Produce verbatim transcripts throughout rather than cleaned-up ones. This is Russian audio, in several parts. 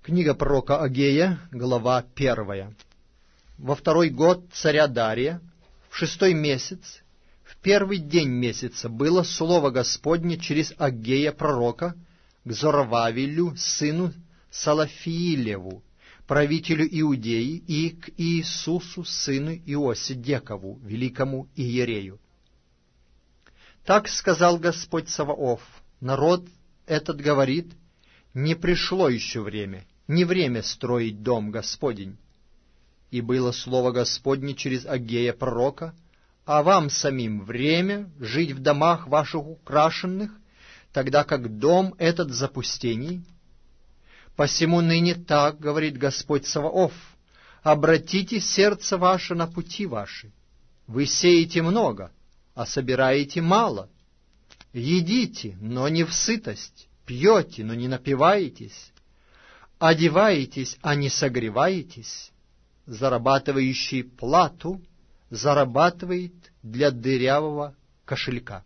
Книга пророка Агея, глава первая. Во второй год царя Дария, в шестой месяц, в первый день месяца, было слово Господне через Агея пророка к Зоровавелю, сыну Салафиилеву, правителю Иудеи, и к Иисусу, сыну Иосидекову, великому иерею. Так сказал Господь Саваоф: народ этот говорит, не пришло еще время, не время строить дом Господень. И было слово Господне через Агея пророка: а вам самим время жить в домах ваших украшенных, тогда как дом этот в запустении. Посему ныне так говорит Господь Саваоф: обратите сердце ваше на пути ваши. Вы сеете много, а собираете мало. Едите, но не в сытость, пьете, но не напиваетесь, одеваетесь, а не согреваетесь. Зарабатывающий плату зарабатывает для дырявого кошелька.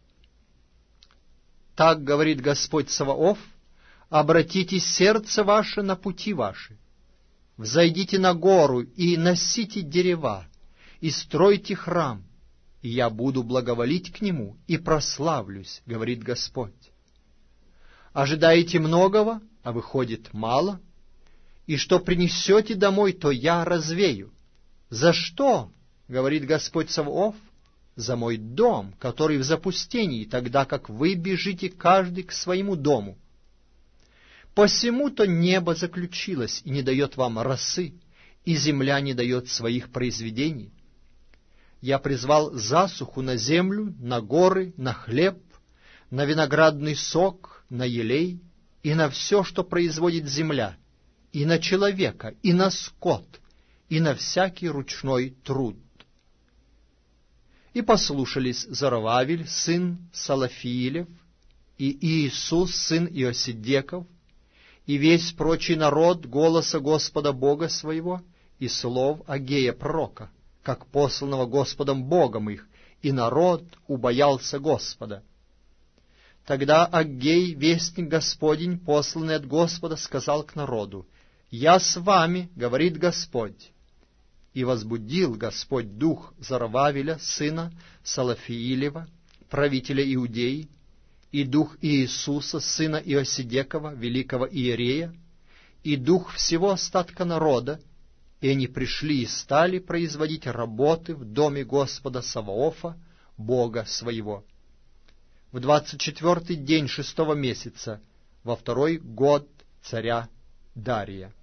Так говорит Господь Саваоф: обратите сердце ваше на пути ваши. Взойдите на гору и носите дерева, и стройте храм, и я буду благоволить к нему и прославлюсь, говорит Господь. Ожидаете многого, а выходит мало, и что принесете домой, то я развею. За что, говорит Господь Саваоф? За мой дом, который в запустении, тогда как вы бежите каждый к своему дому. Посему-то небо заключилось и не дает вам росы, и земля не дает своих произведений. Я призвал засуху на землю, на горы, на хлеб, на виноградный сок, на елей и на все, что производит земля, и на человека, и на скот, и на всякий ручной труд. И послушались Зоровавель, сын Салафиилев, и Иисус, сын Иосидеков, и весь прочий народ голоса Господа Бога своего и слов Агея пророка, как посланного Господом Богом их, и народ убоялся Господа. Тогда Аггей, вестник Господень, посланный от Господа, сказал к народу: «Я с вами, говорит Господь». И возбудил Господь дух Зоровавеля, сына Салафиилева, правителя Иудеи, и дух Иисуса, сына Иосидекова, великого иерея, и дух всего остатка народа, и они пришли и стали производить работы в доме Господа Саваофа, Бога своего. В двадцать четвертый день шестого месяца, во второй год царя Дария.